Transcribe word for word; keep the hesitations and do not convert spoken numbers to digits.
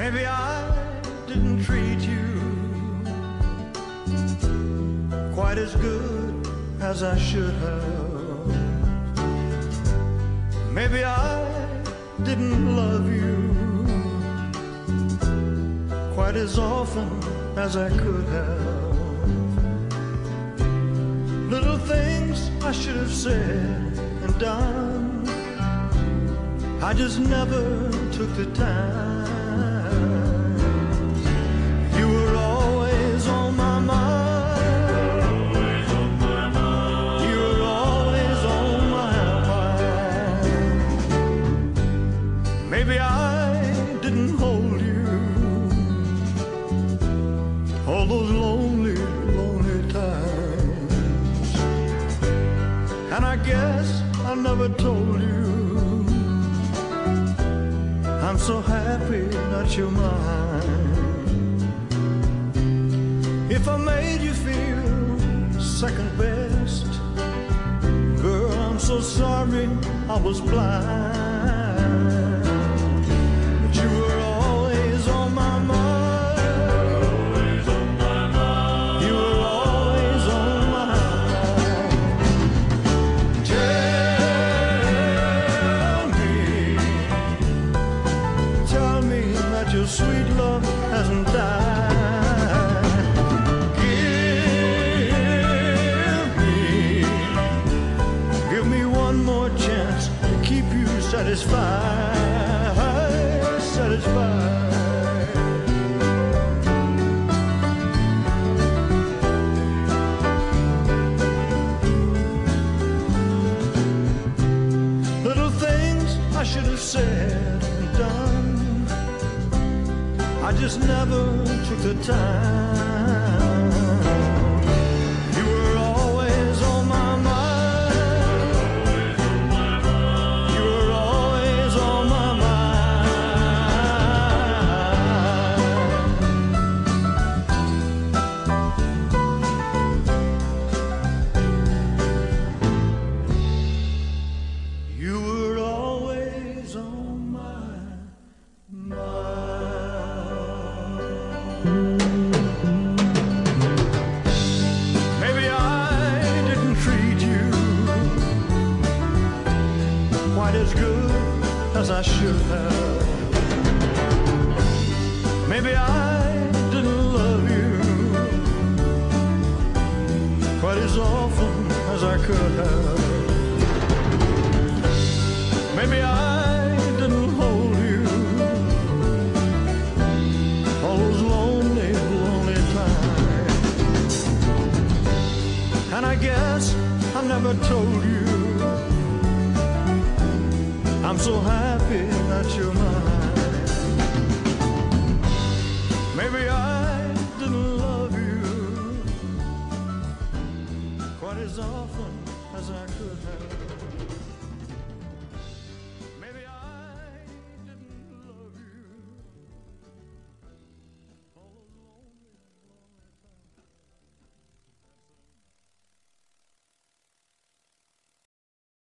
Maybe I didn't treat you quite as good as I should have. Maybe I didn't love you quite as often as I could have. Little things I should have said and done, I just never took the time. You were always on my mind. Always on my mind. You were always on my mind. Maybe I didn't hold you all those lonely, lonely times. And I guess I never told you I'm so happy that you're mine. If I made you feel second best, girl, I'm so sorry I was blind. But you were always on my mind. Always on my mind. You were always on my mind. Tell me, tell me that your sweet love hasn't died. Give me, give me one more chance to keep you satisfied, satisfied. Little things I should have said and done, I just never took the time. You were always on my mind. You were always on my mind. You were always on my mind. Maybe I didn't treat you quite as good as I should have. Maybe I didn't love you quite as often as I could have. Maybe I didn't hold you all those lonely, lonely times. And I guess I never told you I'm so happy that you're mine. Maybe I didn't love you quite as often as I could have.